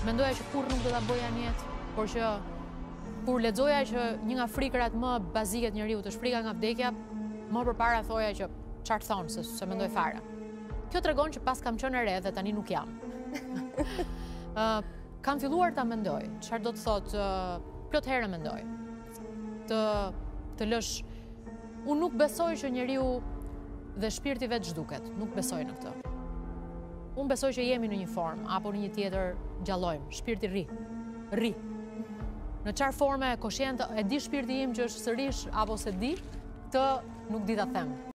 mendoja që kur nuk do ta bëja në jetë, por që kur lexoja që një nga frikrat më bazike të njeriut është frika nga vdekja, më përpara thoja që çfarë thon se mendoj fare. Kjo tregon që pas kam qenë e re dhe tani nuk jam. Kam filluar ta mendoj, çfarë do të thotë, plot herë mendoj. Të lësh. Unë nuk besoj që njeriu dhe shpirti vetë zhduket, nuk besoj në këtë. Unë besoj që jemi në një formë, apo në një tjetër gjallojmë, shpirti rri. Në çfarë forme koshient e di shpirti im që është sërish apo se di, këtë nuk di ta them.